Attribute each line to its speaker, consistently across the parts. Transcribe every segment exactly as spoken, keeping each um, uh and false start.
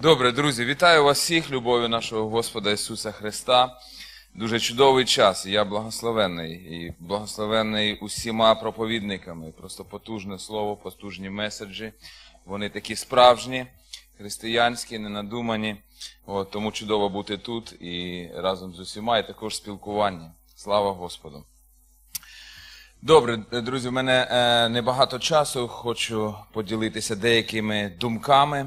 Speaker 1: Добре, друзі, вітаю вас всіх любов'ю нашого Господа Ісуса Христа. Дуже чудовий час, і я благословенний, і благословенний усіма проповідниками. Просто потужне слово, потужні меседжі. Вони такі справжні, християнські, ненадумані. От, тому чудово бути тут і разом з усіма, і також спілкування. Слава Господу. Добре, друзі, в мене е, небагато часу, хочу поділитися деякими думками.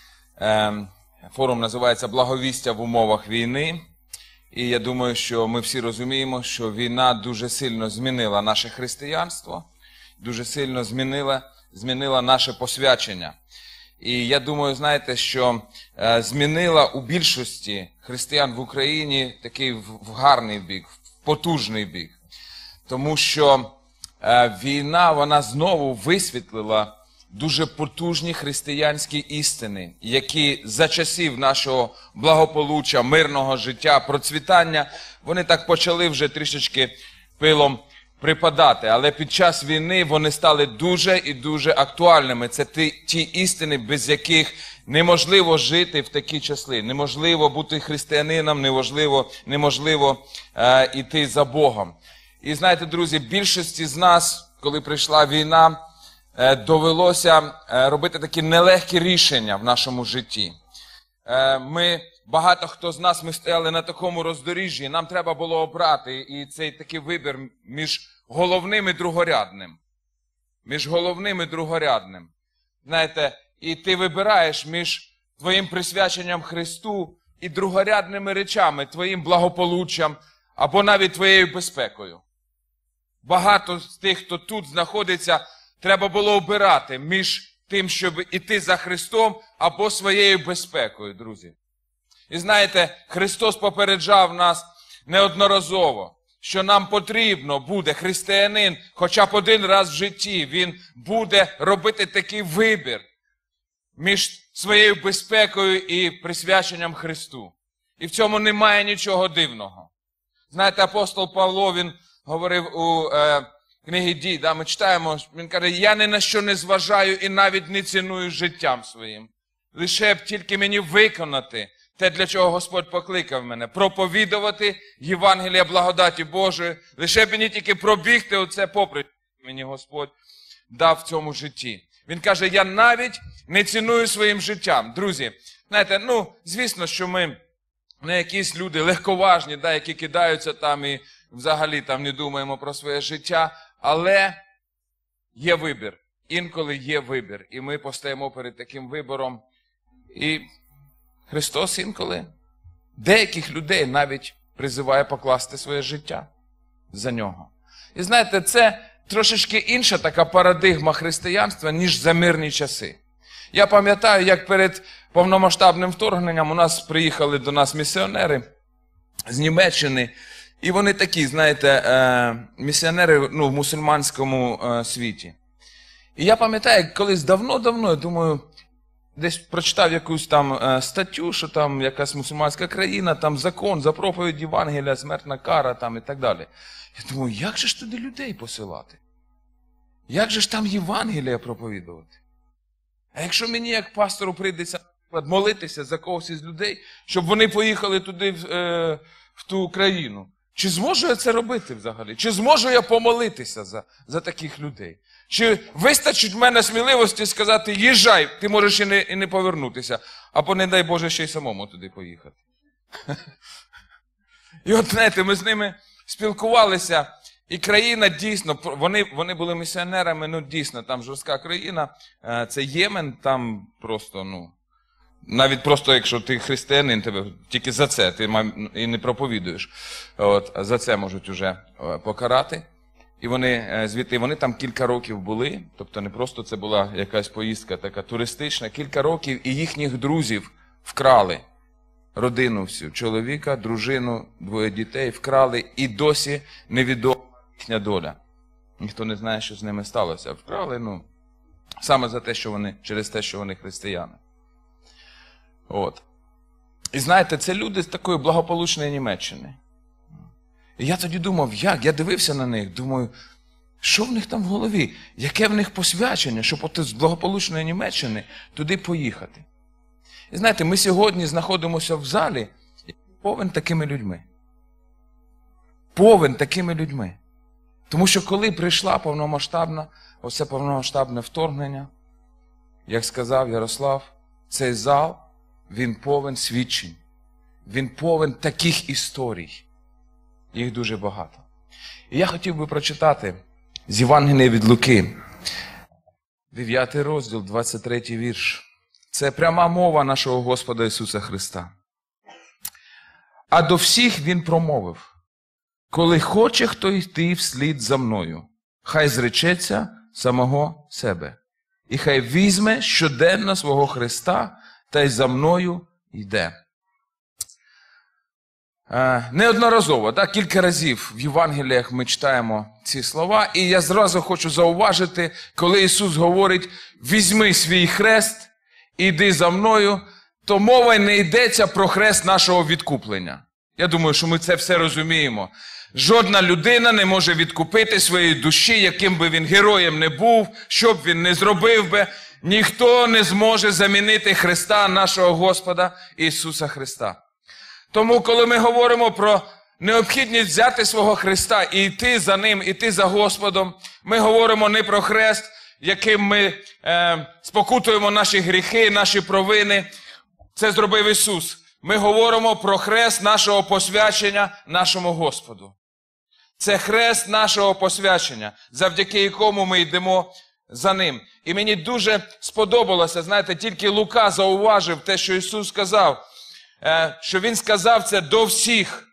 Speaker 1: Е, форум називається «Благовістя в умовах війни». І я думаю, що ми всі розуміємо, що війна дуже сильно змінила наше християнство, дуже сильно змінила, змінила наше посвячення. І я думаю, знаєте, що е, змінила у більшості християн в Україні такий в, в гарний бік, в потужний бік. Тому що е, війна, вона знову висвітлила дуже потужні християнські істини, які за часів нашого благополуччя, мирного життя, процвітання, вони так почали вже трішечки пилом припадати. Але під час війни вони стали дуже і дуже актуальними. Це ті, ті істини, без яких неможливо жити в такі часи. Неможливо бути християнином, неможливо, неможливо е, йти за Богом. І знаєте, друзі, більшості з нас, коли прийшла війна, довелося робити такі нелегкі рішення в нашому житті. Ми, багато хто з нас, ми стояли на такому роздоріжжі, нам треба було обрати і цей такий вибір між головним і другорядним. Між головним і другорядним. Знаєте, і ти вибираєш між твоїм присвяченням Христу і другорядними речами, твоїм благополуччям або навіть твоєю безпекою. Багато з тих, хто тут знаходиться, треба було обирати між тим, щоб іти за Христом, або своєю безпекою, друзі. І знаєте, Христос попереджав нас неодноразово, що нам потрібно буде, християнин, хоча б один раз в житті, він буде робити такий вибір між своєю безпекою і присвяченням Христу. І в цьому немає нічого дивного. Знаєте, апостол Павло, він говорив у е, книги «Дій», да, ми читаємо, він каже, я ні на що не зважаю і навіть не ціную життям своїм. Лише б тільки мені виконати те, для чого Господь покликав мене, проповідувати Євангелія благодаті Божої, лише б мені тільки пробігти оце попри мені Господь дав в цьому житті. Він каже, я навіть не ціную своїм життям. Друзі, знаєте, ну, звісно, що ми не якісь люди легковажні, да, які кидаються там і взагалі там не думаємо про своє життя, але є вибір. Інколи є вибір. І ми постаємо перед таким вибором. І Христос інколи деяких людей навіть призиває покласти своє життя за нього. І знаєте, це трошечки інша така парадигма християнства, ніж за мирні часи. Я пам'ятаю, як перед повномасштабним вторгненням у нас приїхали до нас місіонери з Німеччини. І вони такі, знаєте, місіонери, ну, в мусульманському світі. І я пам'ятаю, колись давно-давно, я думаю, десь прочитав якусь там статтю, що там якась мусульманська країна, там закон за проповідь Євангелія, смертна кара там і так далі. Я думаю, як же ж туди людей посилати? Як же ж там Євангелія проповідувати? А якщо мені як пастору прийдеться молитися за когось із людей, щоб вони поїхали туди в, е, в ту країну, чи зможу я це робити взагалі? Чи зможу я помолитися за, за таких людей? Чи вистачить в мене сміливості сказати, їжджай, ти можеш і не, і не повернутися, або, не дай Боже, ще й самому туди поїхати. І от, знаєте, ми з ними спілкувалися, і країна дійсно, вони, вони були місіонерами, ну дійсно, там жорстка країна, це Ємен, там просто, ну, навіть просто, якщо ти християнин, тебе тільки за це, ти і не проповідуєш, от, за це можуть уже покарати. І вони звідти, вони там кілька років були, тобто не просто це була якась поїздка така туристична, кілька років, і їхніх друзів вкрали, родину всю, чоловіка, дружину, двоє дітей вкрали, і досі невідома їхня доля. Ніхто не знає, що з ними сталося. Вкрали, ну, саме за те, що вони, через те, що вони християни. От. І знаєте, це люди з такої благополучної Німеччини. І я тоді думав, як? Я дивився на них, думаю, що в них там в голові? Яке в них посвячення, щоб от з благополучної Німеччини туди поїхати? І знаєте, ми сьогодні знаходимося в залі, повен такими людьми. Повен такими людьми. Тому що коли прийшла повномасштабна, оце повномасштабне вторгнення, як сказав Ярослав, цей зал, він повен свідчень. Він повен таких історій. Їх дуже багато. І я хотів би прочитати з Євангелія від Луки, дев'ятий розділ, двадцять третій вірш. Це пряма мова нашого Господа Ісуса Христа. А до всіх Він промовив: коли хоче хто йти вслід за мною, хай зречеться самого себе. І хай візьме щоденно свого Христа та й за мною йде. Е, неодноразово, так, кілька разів в Євангеліях ми читаємо ці слова. І я зразу хочу зауважити, коли Ісус говорить: візьми свій хрест, іди за мною, то мова не йдеться про хрест нашого відкуплення. Я думаю, що ми це все розуміємо. Жодна людина не може відкупити своєї душі, яким би він героєм не був, що б він не зробив би. Ніхто не зможе замінити Христа, нашого Господа Ісуса Христа. Тому, коли ми говоримо про необхідність взяти свого Христа і йти за Ним, йти за Господом, ми говоримо не про хрест, яким ми е, спокутуємо наші гріхи, наші провини. Це зробив Ісус. Ми говоримо про хрест нашого посвячення нашому Господу. Це хрест нашого посвячення, завдяки якому ми йдемо за Ним. І мені дуже сподобалося, знаєте, тільки Лука зауважив те, що Ісус сказав, що Він сказав це до всіх.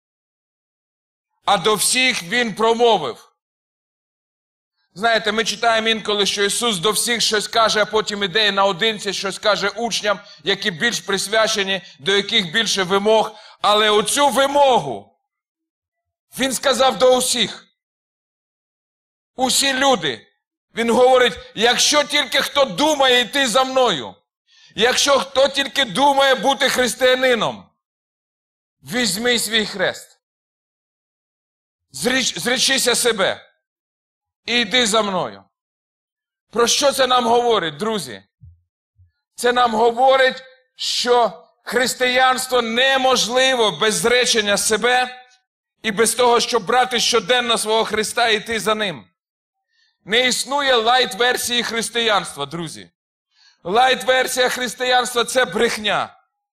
Speaker 1: А до всіх Він промовив. Знаєте, ми читаємо інколи, що Ісус до всіх щось каже, а потім іде наодинці, щось каже учням, які більш присвячені, до яких більше вимог. Але оцю вимогу Він сказав до усіх. Усі люди. Він говорить: якщо тільки хто думає йти за мною, якщо хто тільки думає бути християнином, візьми свій хрест. Зріч, зречися себе. І йди за мною. Про що це нам говорить, друзі? Це нам говорить, що християнство неможливо без зречення себе і без того, щоб брати щоденно свого Христа і йти за Ним. Не існує лайт-версії християнства, друзі. Лайт-версія християнства – це брехня.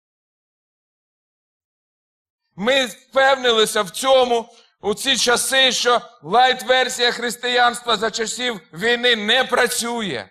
Speaker 1: Ми впевнилися в цьому у ці часи, що лайт-версія християнства за часів війни не працює.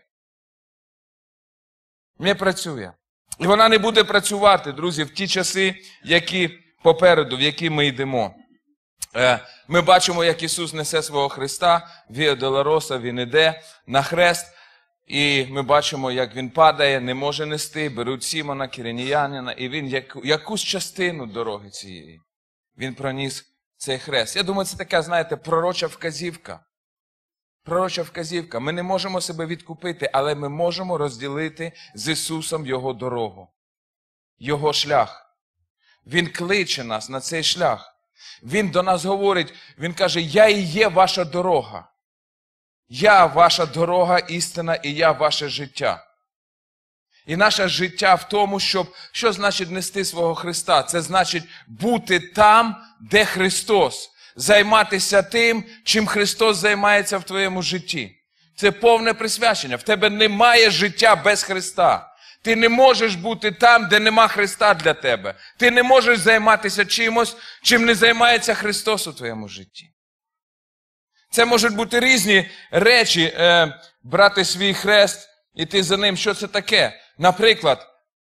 Speaker 1: Не працює. І вона не буде працювати, друзі, в ті часи, які попереду, в які ми йдемо. Ми бачимо, як Ісус несе свого Христа, Віа Долороса, Він іде на хрест, і ми бачимо, як Він падає, не може нести, беруть Сімона, киринеянина, і Він яку, якусь частину дороги цієї, Він проніс цей хрест. Я думаю, це така, знаєте, пророча вказівка. Пророча вказівка. Ми не можемо себе відкупити, але ми можемо розділити з Ісусом Його дорогу, Його шлях. Він кличе нас на цей шлях. Він до нас говорить, Він каже: я і є ваша дорога. Я ваша дорога, істина, і я ваше життя. І наше життя в тому, щоб, що значить нести свого Христа? Це значить бути там, де Христос. Займатися тим, чим Христос займається в твоєму житті. Це повне присвячення. В тебе немає життя без Христа. Ти не можеш бути там, де нема Христа для тебе. Ти не можеш займатися чимось, чим не займається Христос у твоєму житті. Це можуть бути різні речі, е, брати свій хрест, іти за ним. Що це таке? Наприклад,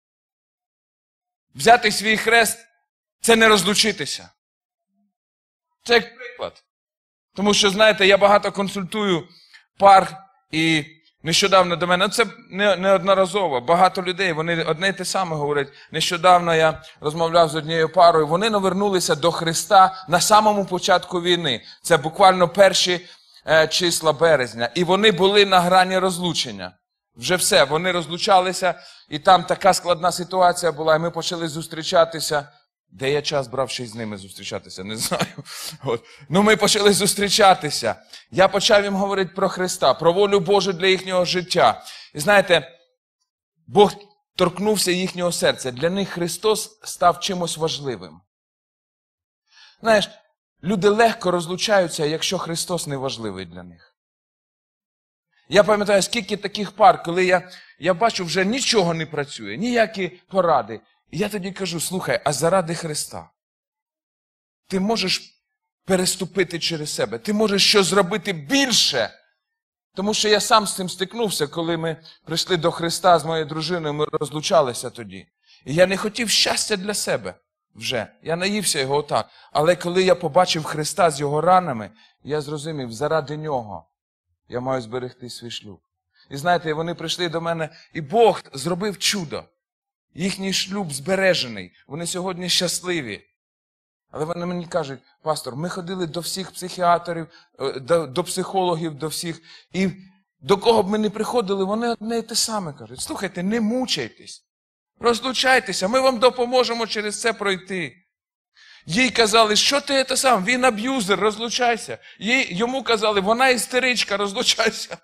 Speaker 1: взяти свій хрест – це не розлучитися. Це як приклад. Тому що, знаєте, я багато консультую пар, і нещодавно до мене, це неодноразово, багато людей, вони одне й те саме говорять. Нещодавно я розмовляв з однією парою, вони навернулися до Христа на самому початку війни. Це буквально перші е, числа березня. І вони були на грані розлучення. Вже все, вони розлучалися, і там така складна ситуація була, і ми почали зустрічатися. Де я час брав ще й з ними зустрічатися, не знаю. От. Ну, ми почали зустрічатися. Я почав їм говорити про Христа, про волю Божу для їхнього життя. І знаєте, Бог торкнувся їхнього серця. Для них Христос став чимось важливим. Знаєш, люди легко розлучаються, якщо Христос не важливий для них. Я пам'ятаю, скільки таких пар, коли я, я бачу, вже нічого не працює, ніякі поради. І я тоді кажу, слухай, а заради Христа ти можеш переступити через себе, ти можеш щось зробити більше. Тому що я сам з цим стикнувся, коли ми прийшли до Христа з моєю дружиною, ми розлучалися тоді. І я не хотів щастя для себе вже. Я наївся його отак. Але коли я побачив Христа з його ранами, я зрозумів, заради нього я маю зберегти свій шлюб. І знаєте, вони прийшли до мене, і Бог зробив чудо. Їхній шлюб збережений. Вони сьогодні щасливі. Але вони мені кажуть, пастор, ми ходили до всіх психіатрів, до, до психологів, до всіх. І до кого б ми не приходили, вони одне і те саме кажуть. Слухайте, не мучайтесь. Розлучайтеся, ми вам допоможемо через це пройти. Їй казали, що ти це сам, він аб'юзер, розлучайся. Їй, йому казали, вона істеричка, розлучайся.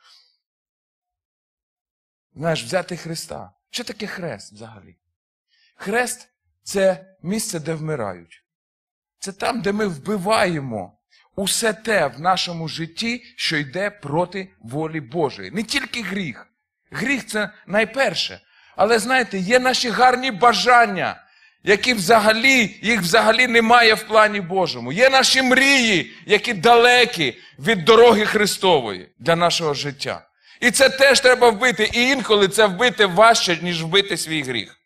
Speaker 1: Знаєш, взяти Христа. Що таке хрест взагалі? Хрест – це місце, де вмирають. Це там, де ми вбиваємо усе те в нашому житті, що йде проти волі Божої. Не тільки гріх. Гріх – це найперше. Але, знаєте, є наші гарні бажання, які взагалі, їх взагалі немає в плані Божому. Є наші мрії, які далекі від дороги Христової для нашого життя. І це теж треба вбити. І інколи це вбити важче, ніж вбити свій гріх.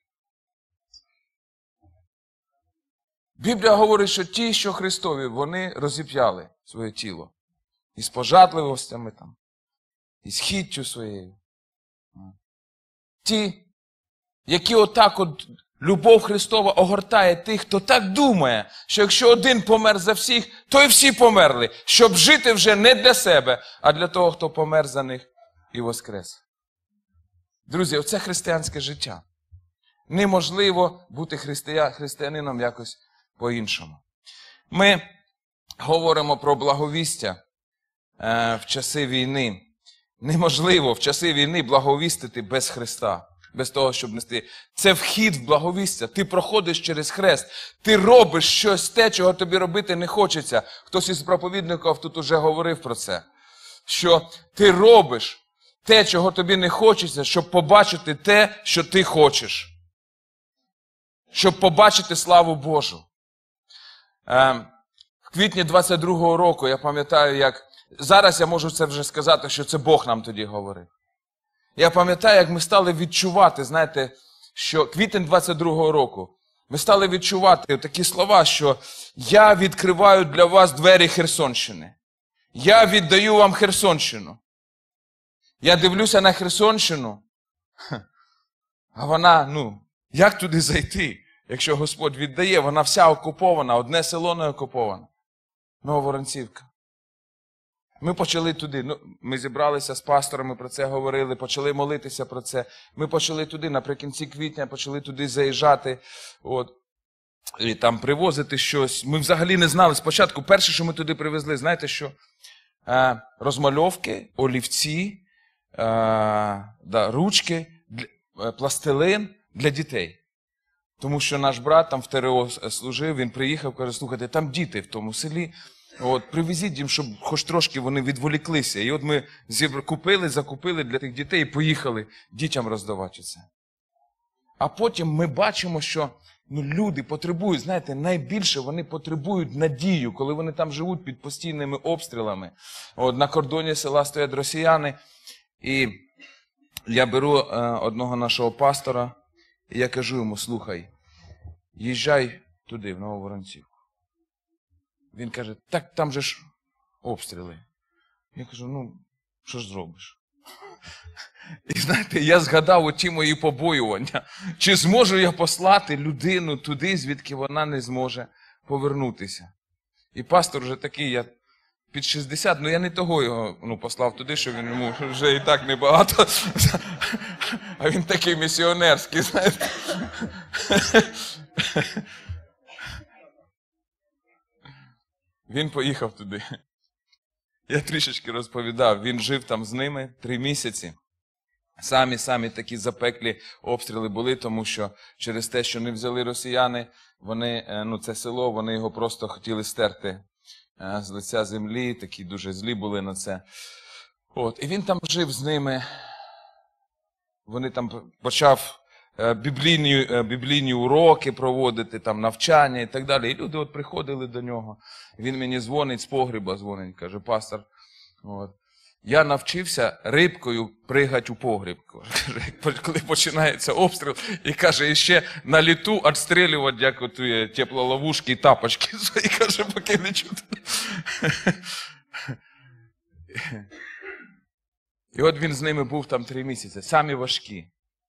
Speaker 1: Біблія говорить, що ті, що Христові, вони розіп'яли своє тіло. Із пожадливостями, там, із хіттю своєю. Ті, які отак от любов Христова огортає тих, хто так думає, що якщо один помер за всіх, то і всі померли, щоб жити вже не для себе, а для того, хто помер за них і воскрес. Друзі, оце християнське життя. Неможливо бути христия... християнином якось по-іншому. Ми говоримо про благовістя е, в часи війни. Неможливо в часи війни благовістити без Христа, без того, щоб нести. Це вхід в благовістя. Ти проходиш через хрест. Ти робиш щось те, чого тобі робити не хочеться. Хтось із проповідників тут уже говорив про це. Що ти робиш те, чого тобі не хочеться, щоб побачити те, що ти хочеш. Щоб побачити славу Божу. В квітні двадцять другого року, я пам'ятаю, як... Зараз я можу це вже сказати, що це Бог нам тоді говорив. Я пам'ятаю, як ми стали відчувати, знаєте, що квітень двадцять другого року, ми стали відчувати такі слова, що я відкриваю для вас двері Херсонщини. Я віддаю вам Херсонщину. Я дивлюся на Херсонщину, а вона, ну, як туди зайти? Якщо Господь віддає, вона вся окупована, одне село не окуповане. Нововоронцівка. Ми почали туди, ну, ми зібралися з пасторами, про це говорили, почали молитися про це. Ми почали туди, наприкінці квітня, почали туди заїжджати, от, і там привозити щось. Ми взагалі не знали спочатку, перше, що ми туди привезли, знаєте що? Е, розмальовки, олівці, е, да, ручки, для, пластилин для дітей. Тому що наш брат там в ТРО служив, він приїхав, каже, слухайте, там діти в тому селі, от, привезіть їм, щоб хоч трошки вони відволіклися. І от ми зібр... купили, закупили для тих дітей і поїхали дітям роздавати це. А потім ми бачимо, що ну, люди потребують, знаєте, найбільше вони потребують надію, коли вони там живуть під постійними обстрілами. От, на кордоні села стоять росіяни, і я беру е, одного нашого пастора, і я кажу йому, слухай, їжджай туди, в Нововоронцівку. Він каже, так там же ж обстріли. Я кажу, ну, що ж зробиш? І знаєте, я згадав оті мої побоювання. Чи зможу я послати людину туди, звідки вона не зможе повернутися? І пастор вже такий, я під шістдесят, ну я не того його ну, послав туди, що він йому вже і так небагато. А він такий місіонерський, знаєте. Він поїхав туди. Я трішечки розповідав, він жив там з ними три місяці. Самі-самі такі запеклі обстріли були, тому що через те, що не взяли росіяни, вони, ну, це село, вони його просто хотіли стерти з лиця землі, такі дуже злі були на це. От, і він там жив з ними, вони там почав біблійні, біблійні уроки проводити, там навчання і так далі. І люди от приходили до нього, він мені дзвонить з погреба, дзвонить, каже, пастор, от, я навчився рибкою пригати у погріб, коли починається обстріл, і каже, і ще на літу відстрілювати, як от теплоловушки і тапочки свої, каже, поки не чути. І от він з ними був там три місяці, самі важкі.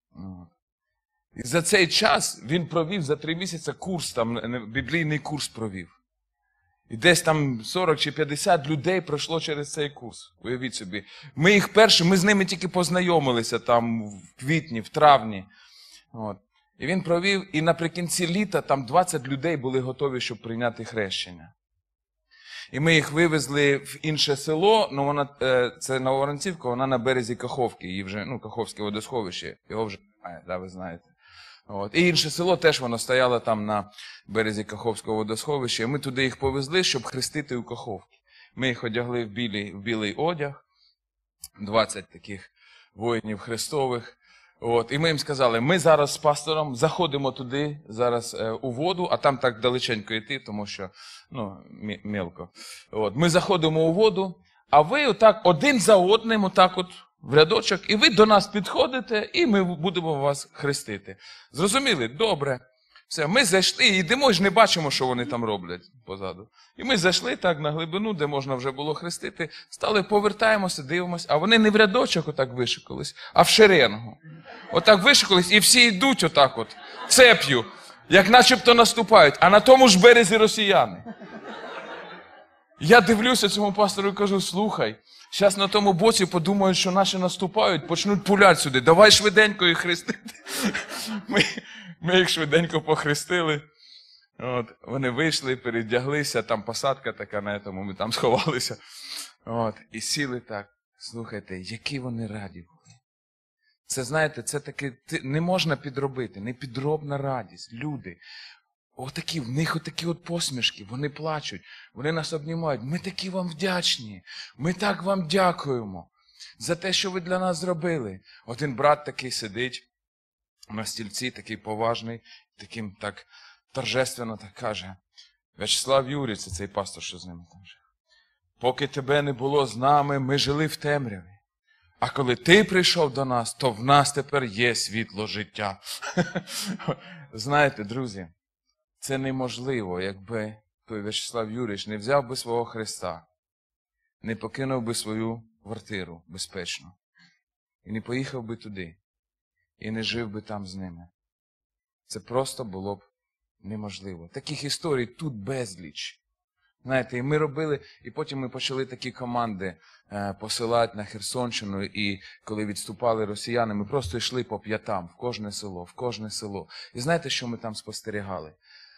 Speaker 1: І за цей час він провів, за три місяці курс, там, біблійний курс провів. І десь там сорок чи п'ятдесят людей пройшло через цей курс. Уявіть собі. Ми їх перші, ми з ними тільки познайомилися там в квітні, в травні. От. І він провів, і наприкінці літа там двадцять людей були готові, щоб прийняти хрещення. І ми їх вивезли в інше село, ну вона, це Нововоронцівка, вона на березі Каховки, її вже, ну, Каховське водосховище, його вже немає, да, ви знаєте. От. І інше село теж воно стояло там на березі Каховського водосховища. І ми туди їх повезли, щоб хрестити у Каховці. Ми їх одягли в білий, в білий одяг, двадцять таких воїнів хрестових. От. І ми їм сказали, ми зараз з пастором заходимо туди, зараз е, у воду, а там так далеченько йти, тому що, ну, мелко. От. Ми заходимо у воду, а ви отак один за одним, отак от, в рядочок, і ви до нас підходите, і ми будемо вас хрестити. Зрозуміли? Добре. Все, ми зайшли і йдемо, ж не бачимо, що вони там роблять позаду. І ми зайшли так на глибину, де можна вже було хрестити, стали, повертаємося, дивимося, а вони не в рядочок отак вишикались, а в шеренгу. Отак вишикались, і всі йдуть отак от, цеп'ю, як начебто наступають, а на тому ж березі росіяни. Я дивлюся цьому пастору і кажу, слухай, зараз на тому боці подумають, що наші наступають, почнуть пуляти сюди, давай швиденько їх хрестити. Ми, ми їх швиденько похрестили. От, вони вийшли, передяглися, там посадка така на тому, ми там сховалися. От, і сіли так. Слухайте, які вони раді були. Це, знаєте, це таке, не можна підробити, не підробна радість. Люди, отакі, в них отакі от посмішки, вони плачуть, вони нас обнімають. Ми такі вам вдячні, ми так вам дякуємо за те, що ви для нас зробили. Один брат такий сидить на стільці, такий поважний, таким так торжественно так каже, В'ячеслав Юрійович, це цей пастор, що з ними там жив, поки тебе не було з нами, ми жили в темряві. А коли ти прийшов до нас, то в нас тепер є світло життя. Знаєте, друзі, це неможливо, якби той В'ячеслав Юрійович не взяв би свого Христа, не покинув би свою квартиру безпечно, і не поїхав би туди, і не жив би там з ними. Це просто було б неможливо. Таких історій тут безліч. Знаєте, і ми робили, і потім ми почали такі команди е, посилати на Херсонщину, і коли відступали росіяни, ми просто йшли по п'ятам, в кожне село, в кожне село. І знаєте, що ми там спостерігали?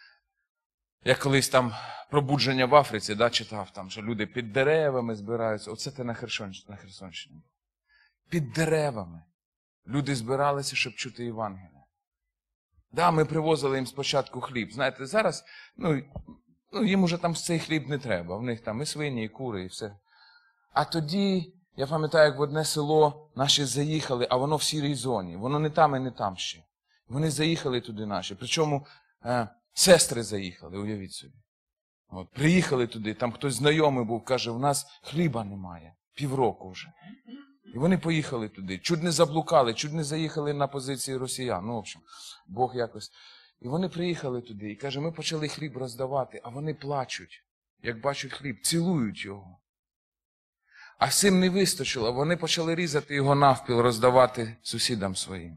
Speaker 1: Я колись там пробудження в Африці, да, читав, там, що люди під деревами збираються. Оце те на Херсонщині. На Херсонщині. Під деревами. Люди збиралися, щоб чути Євангелія. Да, ми привозили їм спочатку хліб. Знаєте, зараз, ну, ну, їм уже там цей хліб не треба. В них там і свині, і кури, і все. А тоді, я пам'ятаю, як в одне село наші заїхали, а воно в сірій зоні. Воно не там і не там ще. Вони заїхали туди наші. Причому е, сестри заїхали, уявіть собі. От, приїхали туди, там хтось знайомий був, каже, в нас хліба немає. Півроку вже. І вони поїхали туди. Чуть не заблукали, чуть не заїхали на позиції росіян. Ну, в общем, Бог якось. І вони приїхали туди і каже, ми почали хліб роздавати, а вони плачуть, як бачать хліб, цілують його. А всім не вистачило, вони почали різати його навпіл, роздавати сусідам своїм.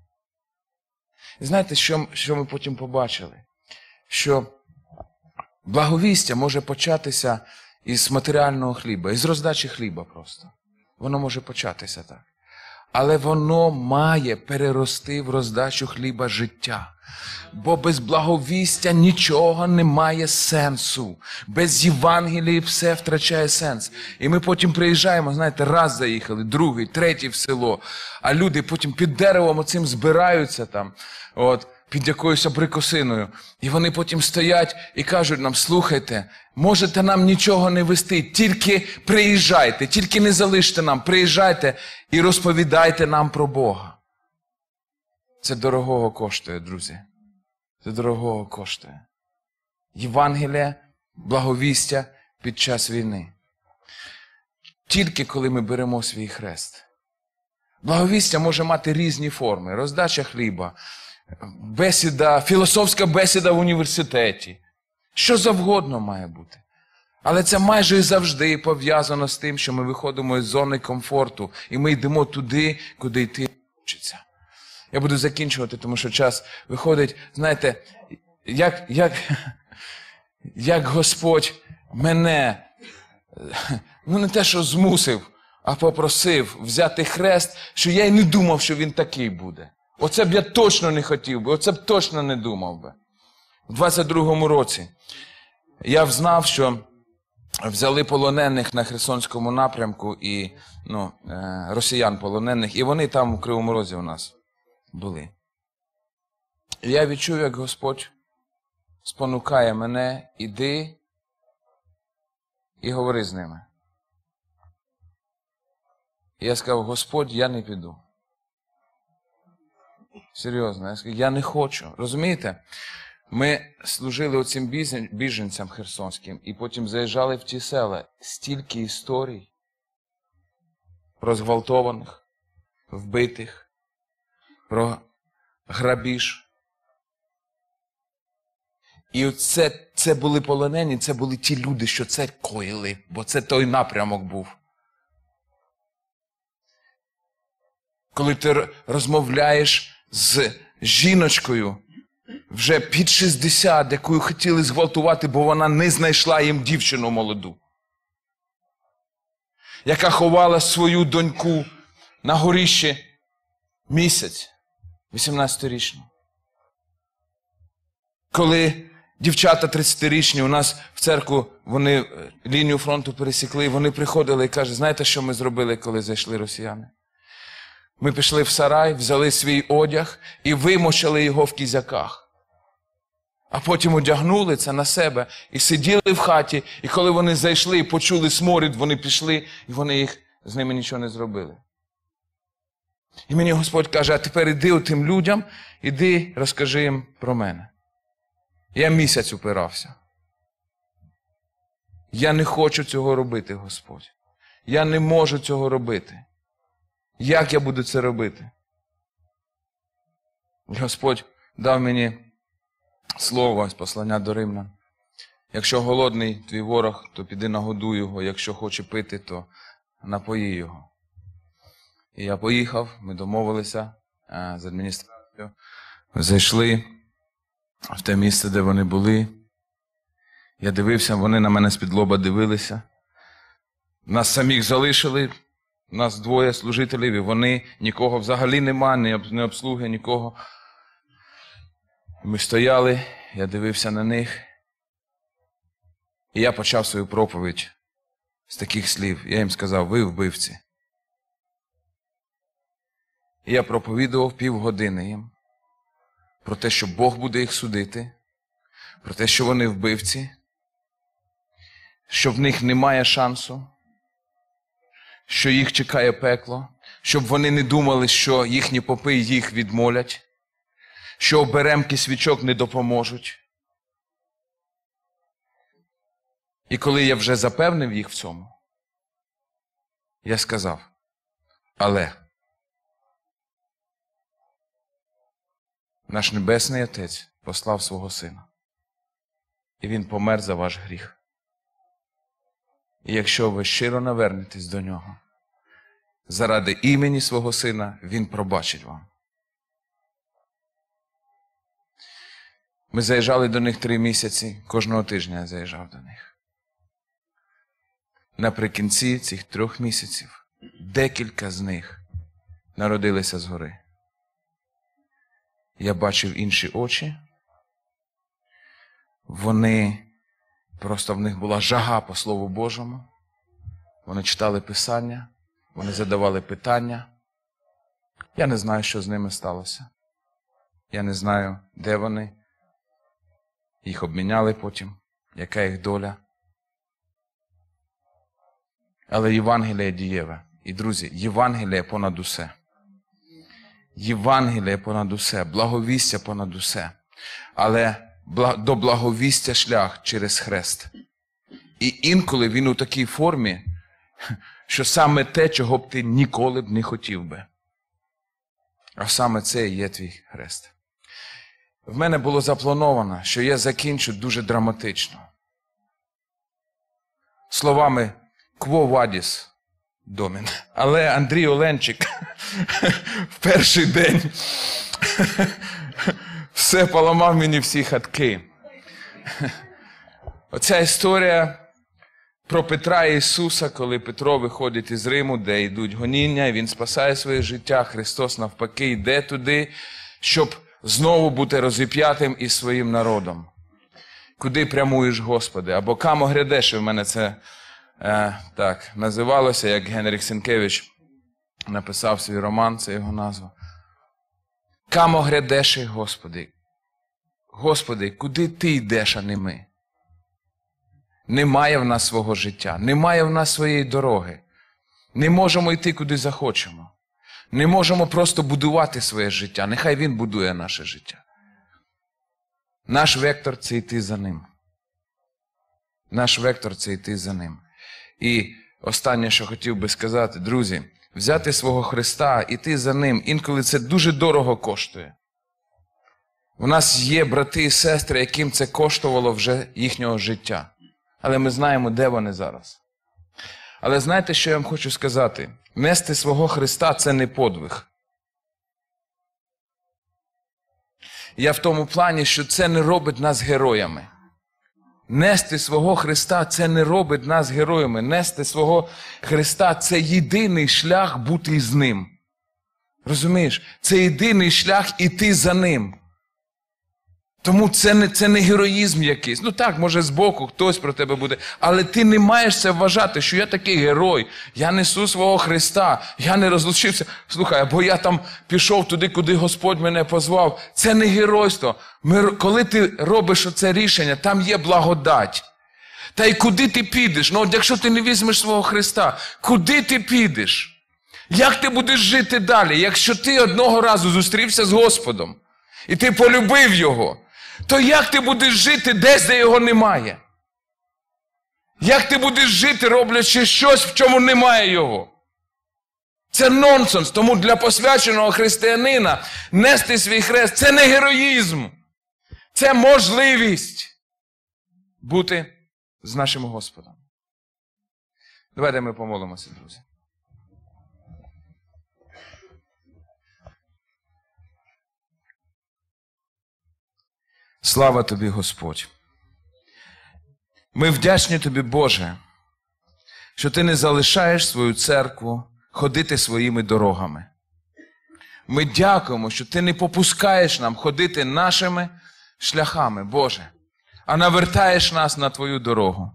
Speaker 1: І знаєте, що, що ми потім побачили? Що благовістя може початися із матеріального хліба, із роздачі хліба просто. Воно може початися так. Але воно має перерости в роздачу хліба життя. Бо без благовістя нічого не має сенсу. Без Євангелії все втрачає сенс. І ми потім приїжджаємо, знаєте, раз заїхали, другий, третій в село. А люди потім під деревом оцим збираються там, от, під якоюсь абрикосиною. І вони потім стоять і кажуть нам: слухайте, можете нам нічого не вести, тільки приїжджайте, тільки не залиште нам, приїжджайте і розповідайте нам про Бога. Це дорогого коштує, друзі. Це дорогого коштує. Євангелія, благовістя під час війни. Тільки коли ми беремо свій хрест. Благовістя може мати різні форми. Роздача хліба, бесіда, філософська бесіда в університеті. Що завгодно має бути. Але це майже завжди пов'язано з тим, що ми виходимо із зони комфорту. І ми йдемо туди, куди йти хочеться. Я буду закінчувати, тому що час виходить. Знаєте, як, як, як Господь мене, ну не те, що змусив, а попросив взяти хрест, що я й не думав, що він такий буде. Оце б я точно не хотів би, оце б точно не думав би. У двадцять другому році я взнав, що взяли полонених на Херсонському напрямку, і, ну, росіян полонених, і вони там у Кривому Розі у нас були. І я відчув, як Господь спонукає мене: іди і говори з ними. І я сказав: Господь, я не піду. Серйозно, я сказав, я не хочу. Розумієте? Ми служили оцим біженцям херсонським і потім заїжджали в ті села. Стільки історій про зґвалтованих, вбитих, про грабіж. І оце, це були полонені, це були ті люди, що це коїли, бо це той напрямок був. Коли ти розмовляєш з жіночкою вже під шістдесят, яку хотіли зґвалтувати, бо вона не знайшла їм дівчину молоду, яка ховала свою доньку на горищі місяць, вісімнадцятирічну. Коли дівчата тридцятирічні у нас в церкву, вони лінію фронту пересікли, вони приходили і кажуть: знаєте, що ми зробили, коли зайшли росіяни? Ми пішли в сарай, взяли свій одяг і вимочили його в кізяках. А потім одягнули це на себе і сиділи в хаті, і коли вони зайшли і почули сморід, вони пішли, і вони їх, з ними нічого не зробили. І мені Господь каже: а тепер іди отим людям, іди розкажи їм про мене. Я місяць упирався. Я не хочу цього робити, Господь. Я не можу цього робити. Як я буду це робити? Господь дав мені слово з послання до Римлян. Якщо голодний твій ворог, то піди нагодуй його. Якщо хоче пити, то напої його. І я поїхав, ми домовилися з адміністрацією. Зайшли в те місце, де вони були. Я дивився, вони на мене з-під лоба дивилися. Нас самих залишили. Нас двоє служителів, і вони, нікого взагалі нема, ні обслуги, нікого. Ми стояли, я дивився на них. І я почав свою проповідь з таких слів. Я їм сказав: ви вбивці. І я проповідував півгодини їм про те, що Бог буде їх судити, про те, що вони вбивці, що в них немає шансу, що їх чекає пекло, щоб вони не думали, що їхні попи їх відмолять, що оберемки свічок не допоможуть. І коли я вже запевнив їх в цьому, я сказав: але наш Небесний Отець послав свого Сина, і Він помер за ваш гріх. І якщо ви щиро навернетесь до Нього, заради імені свого Сина, Він пробачить вам. Ми заїжджали до них три місяці, кожного тижня я заїжджав до них. Наприкінці цих трьох місяців декілька з них народилися згори. Я бачив інші очі. Вони, просто в них була жага по Слову Божому. Вони читали Писання, вони задавали питання. Я не знаю, що з ними сталося. Я не знаю, де вони. Їх обміняли потім, яка їх доля. Але Євангеліє дієве. І, друзі, Євангеліє понад усе. Євангеліє понад усе, благовістя понад усе. Але до благовістя шлях через хрест. І інколи він у такій формі, що саме те, чого б ти ніколи б не хотів би. А саме це і є твій хрест. В мене було заплановано, що я закінчу дуже драматично. Словами «Quo vadis, Домін». Але Андрій Оленчик в перший день все поламав мені всі хатки. Оця історія про Петра і Ісуса, коли Петро виходить із Риму, де йдуть гоніння, і він спасає своє життя, Христос навпаки йде туди, щоб знову бути розіп'ятим із своїм народом. Куди прямуєш, Господи? Або «Камо грядеш», в мене це е, так називалося, як Генріх Сінкевич написав свій роман, це його назва. «Камо грядеш, Господи». Господи, куди Ти йдеш, а не ми? Немає в нас свого життя, немає в нас своєї дороги. Не можемо йти, куди захочемо. Не можемо просто будувати своє життя. Нехай Він будує наше життя. Наш вектор – це йти за Ним. Наш вектор – це йти за Ним. І останнє, що хотів би сказати, друзі, взяти свого Христа, іти за Ним, інколи це дуже дорого коштує. У нас є брати і сестри, яким це коштувало вже їхнього життя. Але ми знаємо, де вони зараз. Але знаєте, що я вам хочу сказати? Нести свого Христа – це не подвиг. Я в тому плані, що це не робить нас героями. Нести свого Христа – це не робить нас героями. Нести свого Христа – це єдиний шлях бути з Ним. Розумієш? Це єдиний шлях іти за Ним. Тому це не, це не героїзм якийсь. Ну так, може збоку хтось про тебе буде. Але ти не маєш це вважати, що я такий герой. Я несу свого Христа. Я не розлучився. Слухай, або я там пішов туди, куди Господь мене позвав. Це не геройство. Ми, коли ти робиш оце рішення, там є благодать. Та й куди ти підеш? Ну от якщо ти не візьмеш свого Христа, куди ти підеш? Як ти будеш жити далі? Якщо ти одного разу зустрівся з Господом, і ти полюбив Його, то як ти будеш жити десь, де Його немає? Як ти будеш жити, роблячи щось, в чому немає Його? Це нонсенс. Тому для посвяченого християнина нести свій хрест – це не героїзм. Це можливість бути з нашим Господом. Давайте ми помолимося, друзі. Слава Тобі, Господь! Ми вдячні Тобі, Боже, що Ти не залишаєш свою церкву ходити своїми дорогами. Ми дякуємо, що Ти не попускаєш нам ходити нашими шляхами, Боже, а навертаєш нас на Твою дорогу.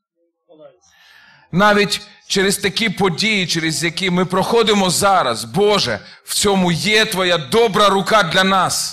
Speaker 1: Навіть через такі події, через які ми проходимо зараз, Боже, в цьому є Твоя добра рука для нас,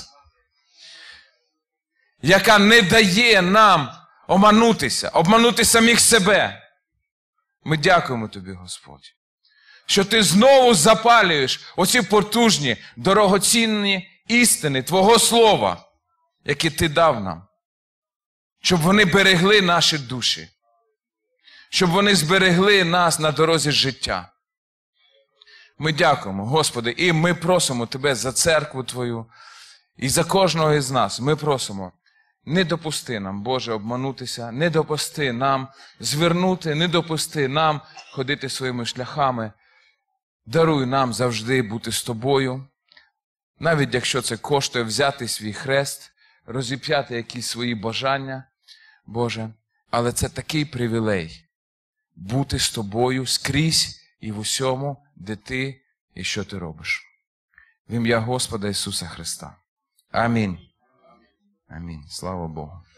Speaker 1: яка не дає нам оманутися, обманути самих себе. Ми дякуємо Тобі, Господь, що Ти знову запалюєш оці потужні, дорогоцінні істини Твого Слова, які Ти дав нам, щоб вони берегли наші душі, щоб вони зберегли нас на дорозі життя. Ми дякуємо, Господи, і ми просимо Тебе за церкву Твою, і за кожного із нас. Ми просимо, не допусти нам, Боже, обманутися, не допусти нам звернути, не допусти нам ходити своїми шляхами. Даруй нам завжди бути з Тобою, навіть якщо це коштує взяти свій хрест, розіп'яти якісь свої бажання, Боже, але це такий привілей бути з Тобою скрізь і в усьому, де Ти і що Ти робиш. В ім'я Господа Ісуса Христа. Амінь. Амінь. Слава Богу.